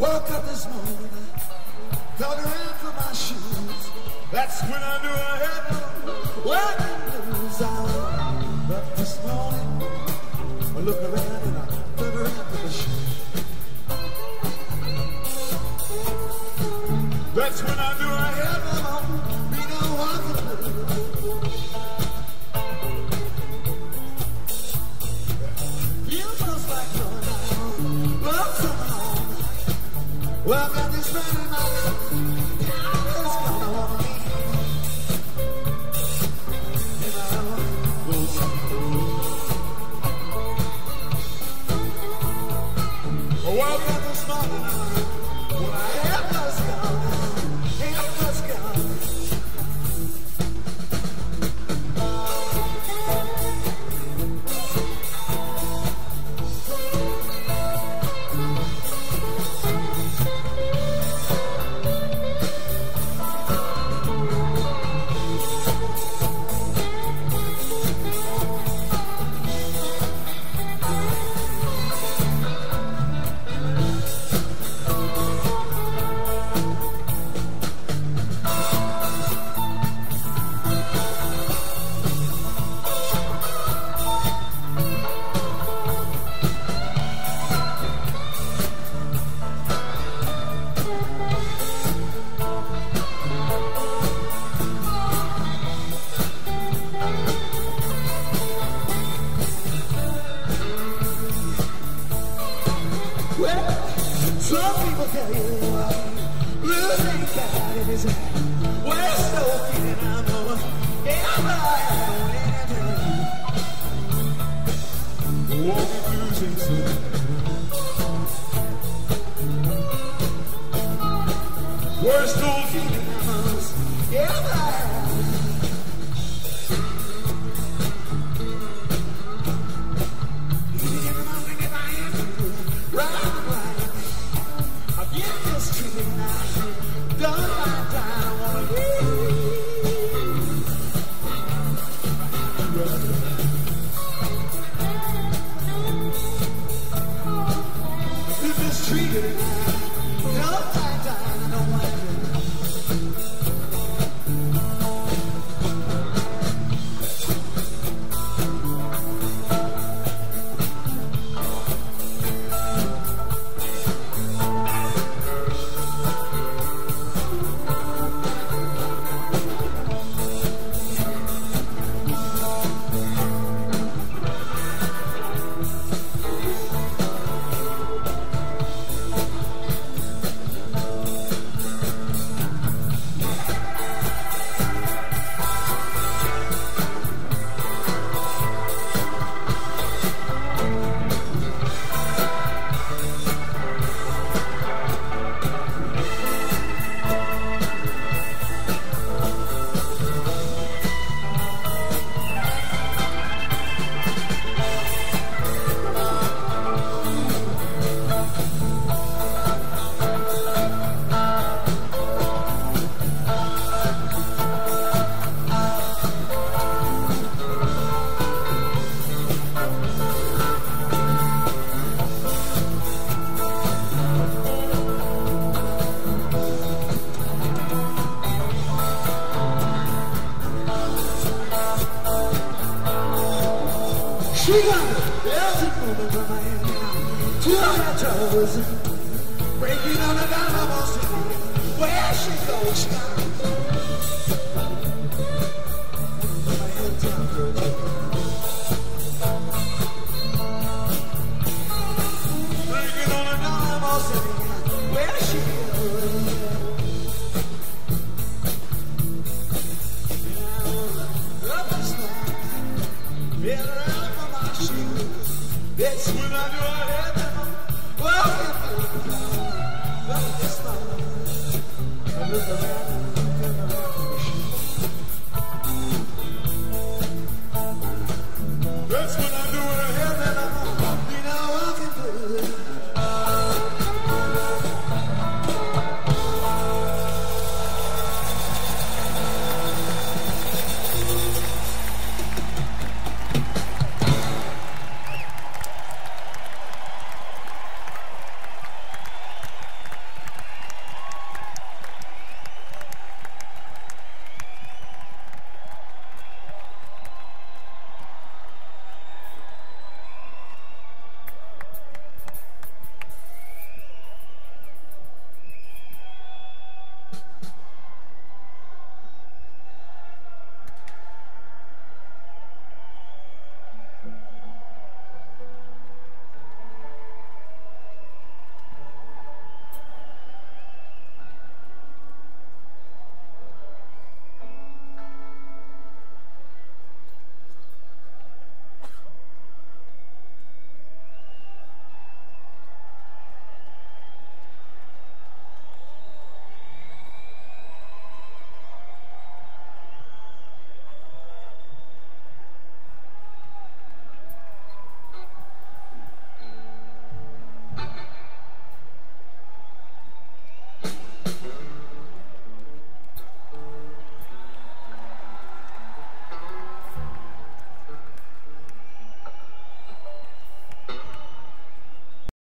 Woke up this morning, dug around for my shoes. That's when I knew I had what to lose. I woke up this morning, I look around and I dug around for the shoes. That's when I knew I had what to lose. Feels like going out, love coming home. Well, I got this man in my life, it's gonna want me. And I go somewhere. Oh, I got this man in my life, when I have was gone, have was gone. Some people tell you blue ain't got in his hand. Well, so can I know walking blues ain't so bad. Worst old feeling I must ever have. Every morning if I am right. Get this treated now, done my time, I wanna leave. If it's treated now, done my time, I don't wanna leave. She got it, there's a moment from my hand to her toes, breaking on the dynamos. Where she goes, she got it. From my head down to her toes. Breaking on the dynamos. Where she goes. Up the slide, that's when I knew I had